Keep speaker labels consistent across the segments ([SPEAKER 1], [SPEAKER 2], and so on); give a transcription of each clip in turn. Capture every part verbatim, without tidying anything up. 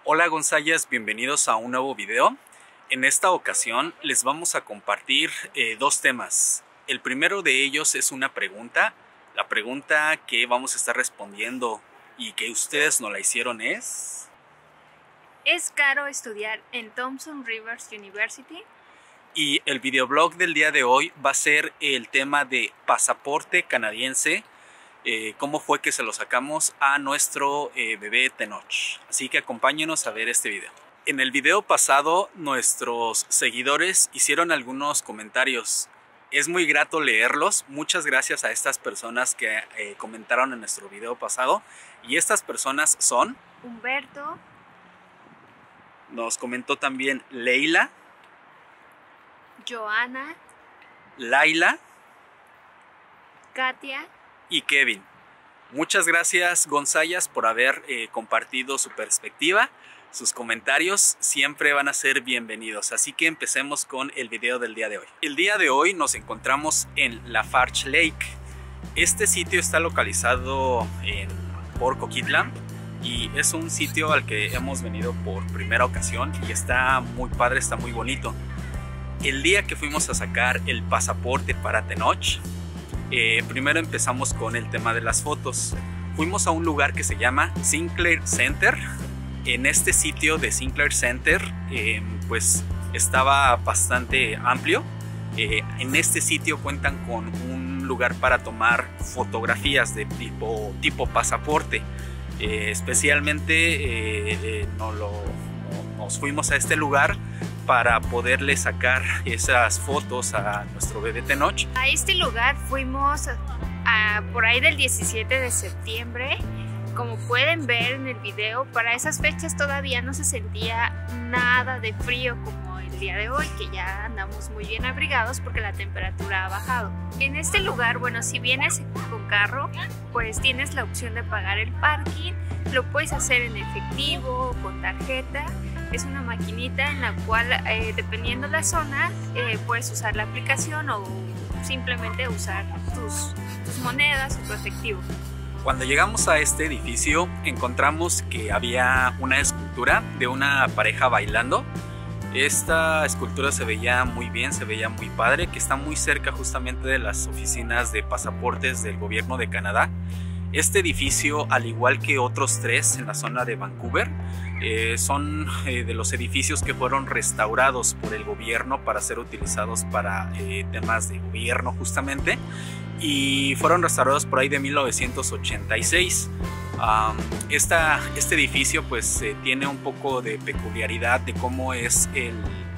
[SPEAKER 1] Hola Gonzayas, bienvenidos a un nuevo video. En esta ocasión les vamos a compartir eh, dos temas. El primero de ellos es una pregunta. La pregunta que vamos a estar respondiendo y que ustedes nos la hicieron es...
[SPEAKER 2] ¿Es caro estudiar en Thompson Rivers University?
[SPEAKER 1] Y el videoblog del día de hoy va a ser el tema de pasaporte canadiense. Eh, cómo fue que se lo sacamos a nuestro eh, bebé Tenoch. Así que acompáñenos a ver este video. En el video pasado nuestros seguidores hicieron algunos comentarios. Es muy grato leerlos. Muchas gracias a estas personas que eh, comentaron en nuestro video pasado. Y estas personas son...
[SPEAKER 2] Humberto.
[SPEAKER 1] Nos comentó también Leila.
[SPEAKER 2] Joana.
[SPEAKER 1] Laila.
[SPEAKER 2] Katia.
[SPEAKER 1] Y Kevin. Muchas gracias Gonzayas por haber eh, compartido su perspectiva. Sus comentarios siempre van a ser bienvenidos. Así que empecemos con el video del día de hoy. El día de hoy nos encontramos en Lafarge Lake. Este sitio está localizado en Port Coquitlam y es un sitio al que hemos venido por primera ocasión y está muy padre, está muy bonito. El día que fuimos a sacar el pasaporte para Tenoch, Eh, primero empezamos con el tema de las fotos. Fuimos a un lugar que se llama Sinclair Center. En este sitio de Sinclair Center eh, pues estaba bastante amplio. Eh, en este sitio cuentan con un lugar para tomar fotografías de tipo, tipo pasaporte. Eh, especialmente eh, eh, no lo, no, nos fuimos a este lugar para poderle sacar esas fotos a nuestro bebé Tenoch.
[SPEAKER 2] A este lugar fuimos a, por ahí del diecisiete de septiembre. Como pueden ver en el video, para esas fechas todavía no se sentía nada de frío como el día de hoy, que ya andamos muy bien abrigados porque la temperatura ha bajado. En este lugar, bueno, si vienes con carro, pues tienes la opción de pagar el parking. Lo puedes hacer en efectivo, con tarjeta. Es una maquinita en la cual, eh, dependiendo la zona, eh, puedes usar la aplicación o simplemente usar tus, tus monedas o tu efectivo.
[SPEAKER 1] Cuando llegamos a este edificio, encontramos que había una escultura de una pareja bailando. Esta escultura se veía muy bien, se veía muy padre, que está muy cerca justamente de las oficinas de pasaportes del gobierno de Canadá. Este edificio, al igual que otros tres en la zona de Vancouver, eh, son eh, de los edificios que fueron restaurados por el gobierno para ser utilizados para eh, temas de gobierno justamente, y fueron restaurados por ahí de mil novecientos ochenta y seis. Um, esta, este edificio pues eh, tiene un poco de peculiaridad de cómo es el...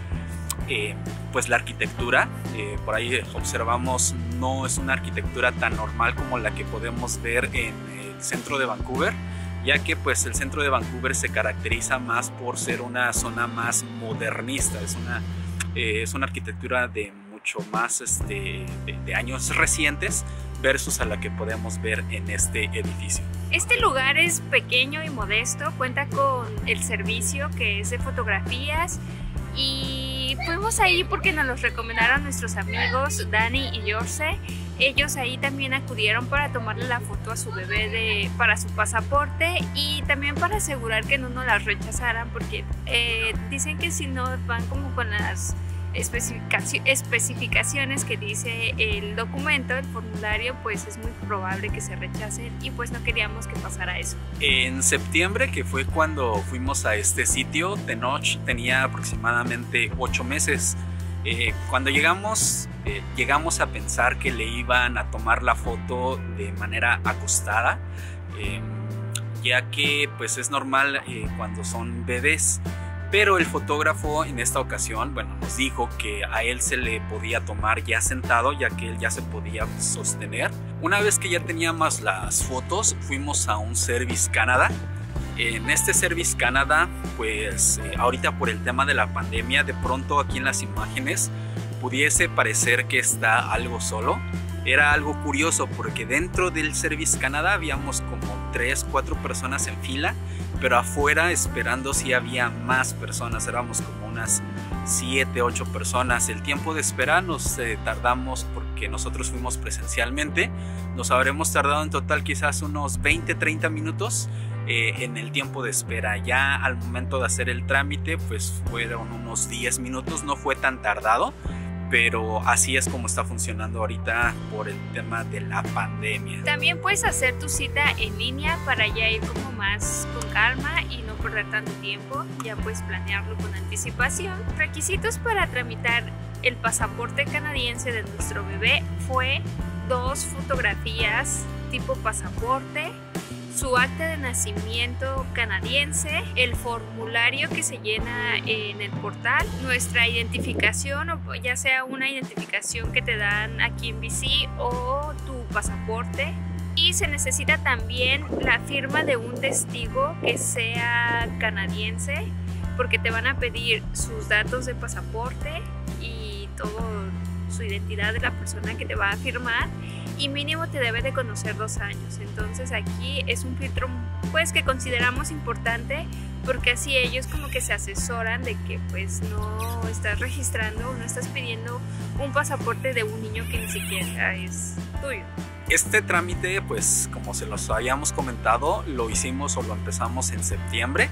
[SPEAKER 1] Eh, pues la arquitectura. Eh, por ahí observamos, no es una arquitectura tan normal como la que podemos ver en el centro de Vancouver, ya que pues el centro de Vancouver se caracteriza más por ser una zona más modernista. Es una, eh, es una arquitectura de mucho más este, de, de años recientes versus a la que podemos ver en este edificio.
[SPEAKER 2] Este lugar es pequeño y modesto, cuenta con el servicio que es de fotografías. Y fuimos ahí porque nos los recomendaron nuestros amigos Dani y Jorge. Ellos ahí también acudieron para tomarle la foto a su bebé de, para su pasaporte, y también para asegurar que no nos las rechazaran, porque eh, dicen que si no van como con las especificaci- especificaciones que dice el documento, el formulario, pues es muy probable que se rechacen, y pues no queríamos que pasara eso.
[SPEAKER 1] En septiembre, que fue cuando fuimos a este sitio, Tenoch tenía aproximadamente ocho meses. Eh, cuando llegamos, eh, llegamos a pensar que le iban a tomar la foto de manera acostada, eh, ya que pues es normal eh, cuando son bebés. Pero el fotógrafo en esta ocasión, bueno, nos dijo que a él se le podía tomar ya sentado, ya que él ya se podía sostener. Una vez que ya teníamos las fotos, fuimos a un Service Canada. En este Service Canada, pues eh, ahorita por el tema de la pandemia, de pronto aquí en las imágenes pudiese parecer que está algo solo. Era algo curioso porque dentro del Service Canada habíamos como tres, cuatro personas en fila, pero afuera esperando sí había más personas. Éramos como unas siete, ocho personas. El tiempo de espera nos eh, tardamos, porque nosotros fuimos presencialmente, nos habremos tardado en total quizás unos veinte, treinta minutos eh, en el tiempo de espera. Ya al momento de hacer el trámite pues fueron unos diez minutos, no fue tan tardado, pero así es como está funcionando ahorita por el tema de la pandemia.
[SPEAKER 2] También puedes hacer tu cita en línea para ya ir como más con calma y no perder tanto tiempo. Ya puedes planearlo con anticipación. Requisitos para tramitar el pasaporte canadiense de nuestro bebé fue dos fotografías tipo pasaporte, su acta de nacimiento canadiense, el formulario que se llena en el portal, nuestra identificación, o ya sea una identificación que te dan aquí en B C o tu pasaporte. Y se necesita también la firma de un testigo que sea canadiense, porque te van a pedir sus datos de pasaporte y todo, su identidad de la persona que te va a firmar, y mínimo te debe de conocer dos años. Entonces aquí es un filtro pues que consideramos importante, porque así ellos como que se asesoran de que pues no estás registrando o no estás pidiendo un pasaporte de un niño que ni siquiera es tuyo.
[SPEAKER 1] Este trámite, pues como se los habíamos comentado, lo hicimos o lo empezamos en septiembre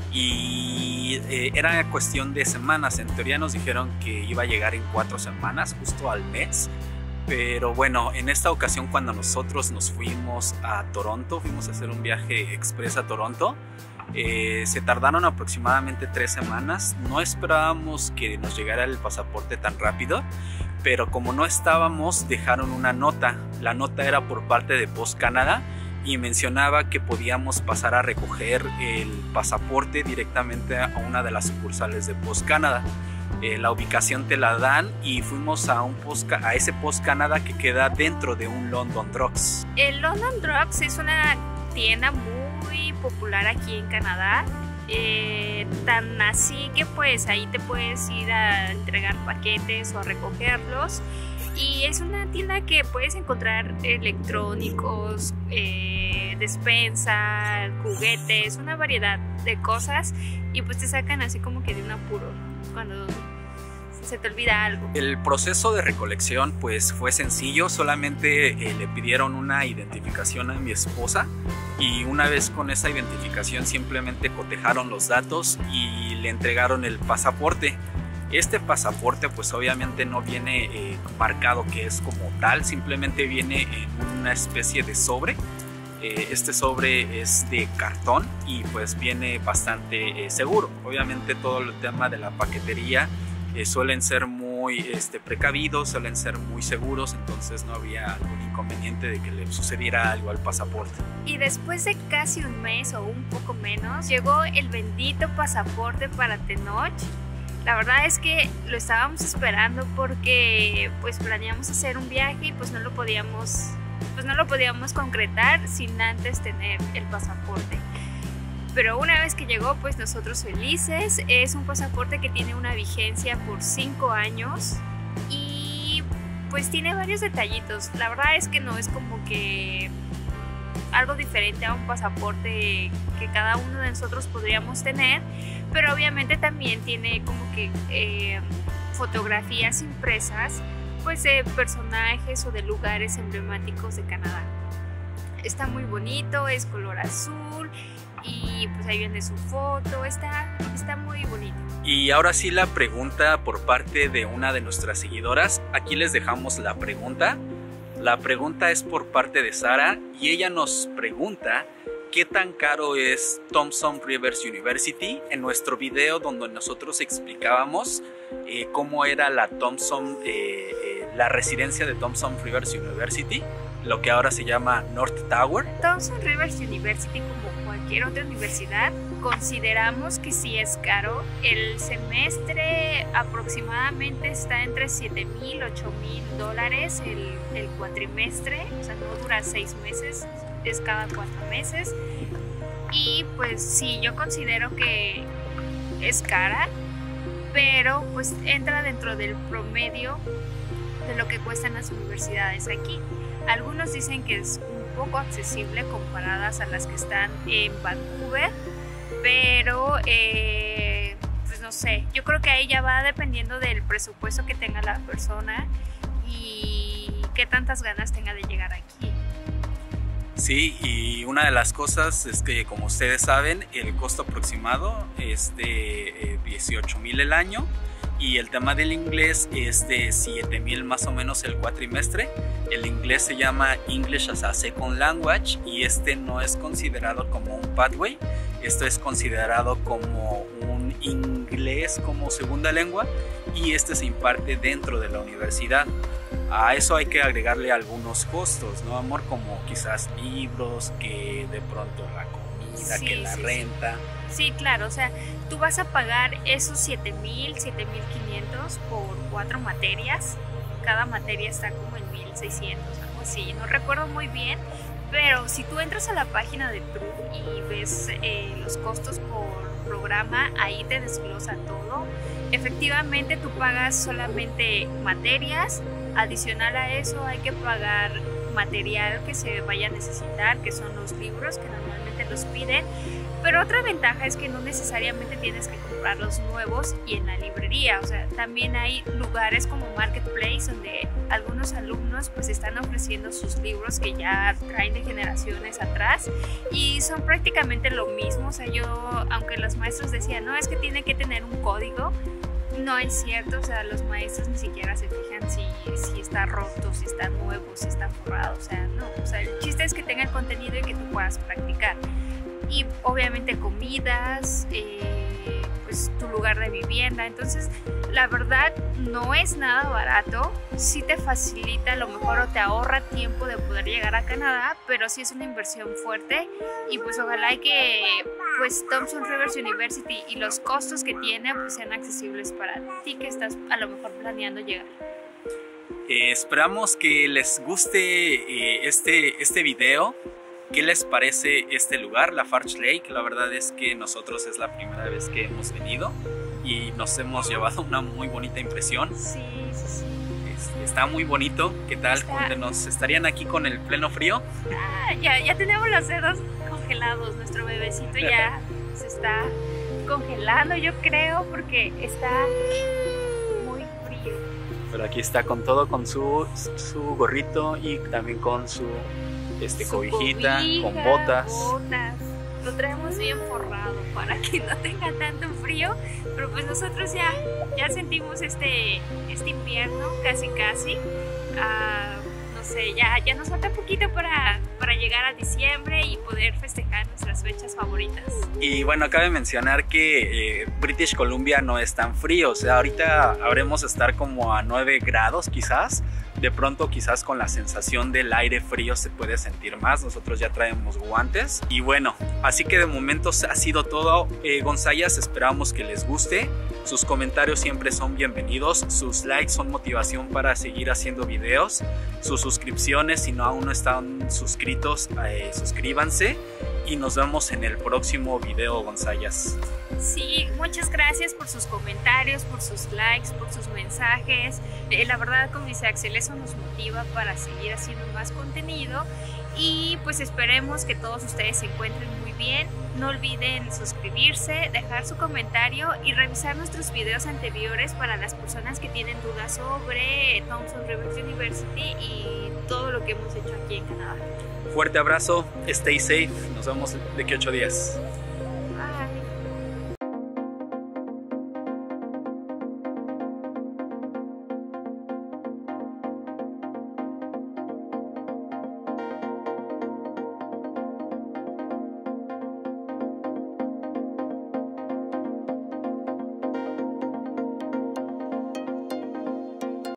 [SPEAKER 1] y eh, era cuestión de semanas. En teoría nos dijeron que iba a llegar en cuatro semanas, justo al mes. Pero bueno, en esta ocasión cuando nosotros nos fuimos a Toronto, fuimos a hacer un viaje express a Toronto, eh, se tardaron aproximadamente tres semanas. No esperábamos que nos llegara el pasaporte tan rápido, pero como no estábamos, dejaron una nota. La nota era por parte de Post Canada y mencionaba que podíamos pasar a recoger el pasaporte directamente a una de las sucursales de Post Canada. Eh, la ubicación te la dan y fuimos a, un post, a ese Post Canada que queda dentro de un London Drugs.
[SPEAKER 2] El London Drugs es una tienda muy popular aquí en Canadá, eh, tan así que pues ahí te puedes ir a entregar paquetes o a recogerlos, y es una tienda que puedes encontrar electrónicos, eh, despensa, juguetes, una variedad de cosas, y pues te sacan así como que de un apuro cuando se te olvida algo.
[SPEAKER 1] El proceso de recolección pues fue sencillo, solamente eh, le pidieron una identificación a mi esposa, y una vez con esa identificación simplemente cotejaron los datos y le entregaron el pasaporte. Este pasaporte pues obviamente no viene eh, marcado que es como tal, simplemente viene en una especie de sobre. Eh, este sobre es de cartón y pues viene bastante eh, seguro. Obviamente todo el tema de la paquetería eh, suelen ser muy este, precavidos, suelen ser muy seguros, entonces no había algún inconveniente de que le sucediera algo al pasaporte.
[SPEAKER 2] Y después de casi un mes o un poco menos, llegó el bendito pasaporte para Tenoch. La verdad es que lo estábamos esperando porque pues planeamos hacer un viaje y pues no lo podíamos pues no lo podíamos concretar sin antes tener el pasaporte. Pero una vez que llegó, pues nosotros felices. Es un pasaporte que tiene una vigencia por cinco años y pues tiene varios detallitos. La verdad es que no es como que algo diferente a un pasaporte que cada uno de nosotros podríamos tener, pero obviamente también tiene como que eh, fotografías impresas pues de personajes o de lugares emblemáticos de Canadá. Está muy bonito, es color azul y pues ahí viene su foto, está, está muy bonito.
[SPEAKER 1] Y ahora sí la pregunta por parte de una de nuestras seguidoras. Aquí les dejamos la pregunta. La pregunta es por parte de Sara y ella nos pregunta ¿qué tan caro es Thompson Rivers University? En nuestro video donde nosotros explicábamos eh, cómo era la Thompson, eh, eh, la residencia de Thompson Rivers University, lo que ahora se llama North Tower.
[SPEAKER 2] Thompson Rivers University, como cualquier otra universidad, consideramos que sí es caro. El semestre aproximadamente está entre siete mil, ocho mil dólares el, el cuatrimestre, o sea, no dura seis meses, es cada cuatro meses. Y pues sí, yo considero que es cara, pero pues entra dentro del promedio de lo que cuestan las universidades aquí. Algunos dicen que es un poco accesible comparadas a las que están en Vancouver, pero eh, pues no sé, yo creo que ahí ya va dependiendo del presupuesto que tenga la persona y qué tantas ganas tenga de llegar aquí.
[SPEAKER 1] Sí, y una de las cosas es que, como ustedes saben, el costo aproximado es de eh, dieciocho mil el año, y el tema del inglés es de siete mil más o menos el cuatrimestre. El inglés se llama English as a Second Language, y este no es considerado como un pathway, esto es considerado como un inglés como segunda lengua, y este se imparte dentro de la universidad. A eso hay que agregarle algunos costos, ¿no, amor? Como quizás libros, que de pronto la comida,
[SPEAKER 2] Sí,
[SPEAKER 1] que la
[SPEAKER 2] sí,
[SPEAKER 1] renta.
[SPEAKER 2] Sí, claro, o sea, tú vas a pagar esos siete mil, siete mil quinientos por cuatro materias. Cada materia está como en mil seiscientos, algo así, no recuerdo muy bien. Pero si tú entras a la página de T R U y ves eh, los costos por programa, ahí te desglosa todo. Efectivamente, tú pagas solamente materias. Adicional a eso, hay que pagar material que se vaya a necesitar, que son los libros que normalmente los piden. Pero otra ventaja es que no necesariamente tienes que comprar los nuevos y en la librería. O sea, también hay lugares como Marketplace donde algunos alumnos pues están ofreciendo sus libros que ya traen de generaciones atrás y son prácticamente lo mismo. O sea, yo, aunque los maestros decían, no, es que tiene que tener un código, no es cierto. O sea, los maestros ni siquiera se fijan si, si está roto, si está nuevo, si está forrado. O sea, no. O sea, el chiste es que tenga el contenido y que tú puedas practicar. Y obviamente comidas, eh, pues tu lugar de vivienda. Entonces, la verdad no es nada barato. Sí te facilita a lo mejor o te ahorra tiempo de poder llegar a Canadá, pero sí es una inversión fuerte. Y pues ojalá y que pues Thompson Rivers University y los costos que tiene pues sean accesibles para ti que estás a lo mejor planeando llegar.
[SPEAKER 1] Eh, esperamos que les guste eh, este, este video. ¿Qué les parece este lugar, Lafarge Lake? La verdad es que nosotros es la primera vez que hemos venido y nos hemos llevado una muy bonita impresión.
[SPEAKER 2] Sí, sí, sí.
[SPEAKER 1] Es, está muy bonito. ¿Qué tal?
[SPEAKER 2] Está...
[SPEAKER 1] Cuéntenos, ¿estarían aquí con el pleno frío?
[SPEAKER 2] Ah, ya, ya tenemos los dedos congelados. Nuestro bebecito ya se está congelando, yo creo, porque está muy frío.
[SPEAKER 1] Pero aquí está con todo, con su, su gorrito y también con su... Este,
[SPEAKER 2] Su
[SPEAKER 1] cobijita,
[SPEAKER 2] cobija,
[SPEAKER 1] con botas.
[SPEAKER 2] botas. Lo traemos bien forrado para que no tenga tanto frío, pero pues nosotros ya, ya sentimos este, este invierno casi casi. Uh, no sé, ya, ya nos falta poquito para, para llegar a diciembre y poder festejar nuestras fechas favoritas.
[SPEAKER 1] Y bueno, cabe mencionar que eh, British Columbia no es tan frío, o sea, ahorita habremos de estar como a nueve grados quizás. De pronto quizás con la sensación del aire frío se puede sentir más. Nosotros ya traemos guantes. Y bueno, así que de momento ha sido todo. eh, Gonzayas, esperamos que les guste. Sus comentarios siempre son bienvenidos. Sus likes son motivación para seguir haciendo videos. Sus suscripciones, si no aún no están suscritos, eh, suscríbanse. Y nos vemos en el próximo video, Gonzayas.
[SPEAKER 2] Sí, muchas gracias por sus comentarios, por sus likes, por sus mensajes. Eh, la verdad, como dice Axel, eso nos motiva para seguir haciendo más contenido. Y pues esperemos que todos ustedes se encuentren muy bien. No olviden suscribirse, dejar su comentario y revisar nuestros videos anteriores para las personas que tienen dudas sobre Thompson Rivers University y todo lo que hemos hecho aquí en Canadá.
[SPEAKER 1] Fuerte abrazo, stay safe, nos vemos de aquí a ocho días.